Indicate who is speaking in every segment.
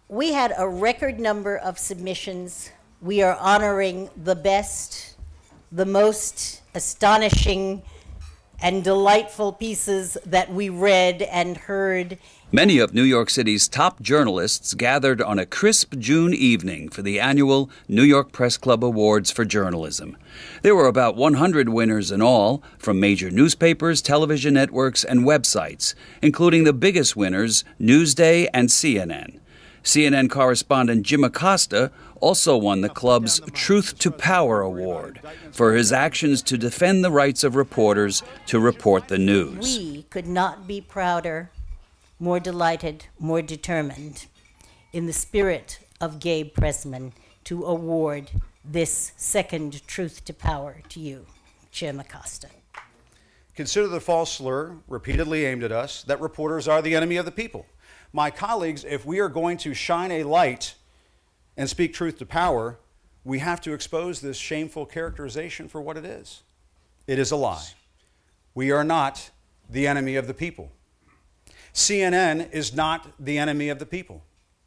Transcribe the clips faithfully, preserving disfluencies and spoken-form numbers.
Speaker 1: We had a record number of submissions. We are honoring the best, the most astonishing and delightful pieces that we read and heard.
Speaker 2: Many of New York City's top journalists gathered on a crisp June evening for the annual New York Press Club Awards for Journalism. There were about one hundred winners in all, from major newspapers, television networks, and websites, including the biggest winners, Newsday and C N N. C N N correspondent Jim Acosta also won the club's Truth to Power Award for his actions to defend the rights of reporters to report the news.
Speaker 1: We could not be prouder, more delighted, more determined, in the spirit of Gabe Pressman, to award this second Truth to Power to you, Jim Acosta.
Speaker 3: Consider the false slur repeatedly aimed at us that reporters are the enemy of the people. My colleagues, if we are going to shine a light and speak truth to power, we have to expose this shameful characterization for what it is. It is a lie. We are not the enemy of the people. C N N is not the enemy of the people.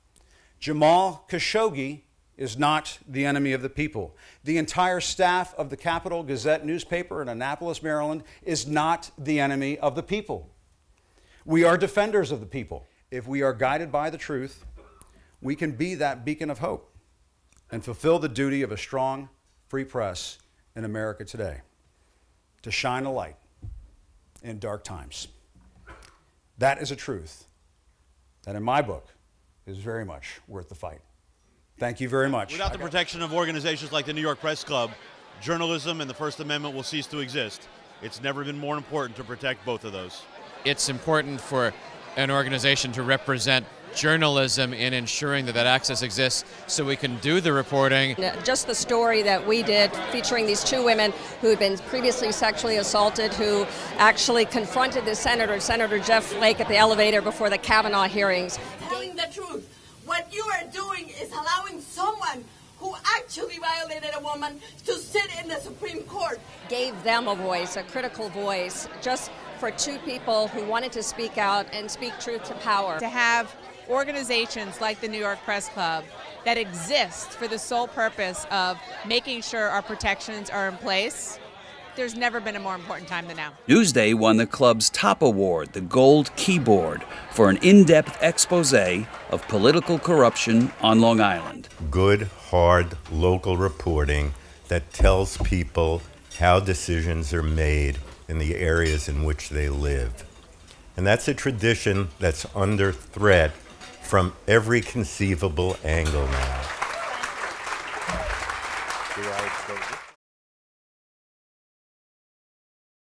Speaker 3: Jamal Khashoggi is not the enemy of the people. The entire staff of the Capital Gazette newspaper in Annapolis, Maryland, is not the enemy of the people. We are defenders of the people. If we are guided by the truth, we can be that beacon of hope and fulfill the duty of a strong, free press in America today, to shine a light in dark times. That is a truth that, in my book, is very much worth the fight. Thank you very much.
Speaker 4: Without the protection of organizations like the New York Press Club, journalism and the First Amendment will cease to exist. It's never been more important to protect both of those.
Speaker 5: It's important for an organization to represent journalism in ensuring that that access exists so we can do the reporting.
Speaker 6: Just the story that we did featuring these two women who had been previously sexually assaulted, who actually confronted the senator, Senator Jeff Flake, at the elevator before the Kavanaugh hearings.
Speaker 7: Telling the truth. What you are doing is allowing someone who actually violated a woman to sit in the Supreme Court.
Speaker 6: Gave them a voice, a critical voice, just for two people who wanted to speak out and speak truth to power.
Speaker 8: To have organizations like the New York Press Club that exist for the sole purpose of making sure our protections are in place, there's never been a more important time than now.
Speaker 2: Newsday won the club's top award, the Gold Keyboard, for an in-depth expose of political corruption on Long Island.
Speaker 9: Good, hard local reporting that tells people how decisions are made in the areas in which they live. And that's a tradition that's under threat from every conceivable angle now.